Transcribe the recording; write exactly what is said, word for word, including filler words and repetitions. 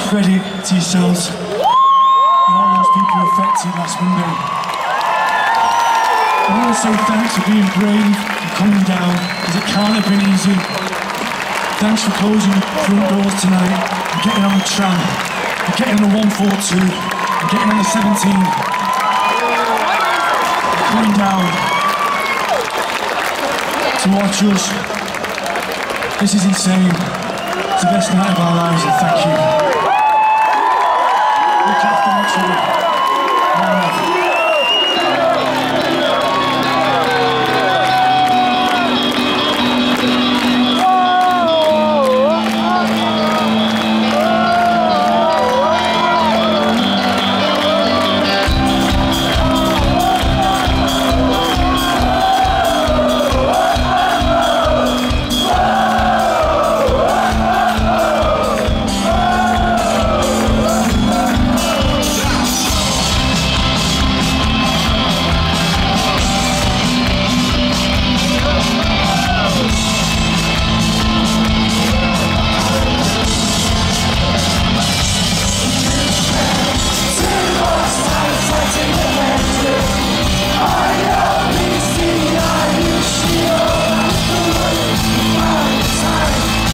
credit to yourselves and all those people affected last Monday. I want to say thanks for being brave and coming down, because it can't have been easy. Thanks for closing the front doors tonight and getting on the tram, and getting on the one forty-two, and getting on the seventeen. Coming down to watch us. This is insane. It's the best night of our lives, and thank you.